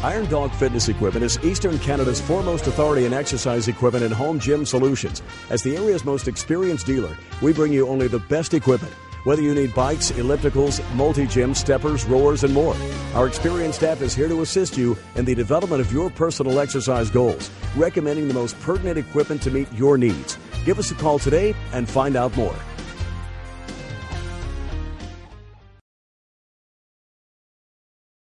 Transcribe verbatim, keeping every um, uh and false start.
Iron Dog Fitness Equipment is Eastern Canada's foremost authority in exercise equipment and home gym solutions. As the area's most experienced dealer, we bring you only the best equipment. Whether you need bikes, ellipticals, multi-gyms, steppers, rowers, and more, our experienced staff is here to assist you in the development of your personal exercise goals, recommending the most pertinent equipment to meet your needs. Give us a call today and find out more.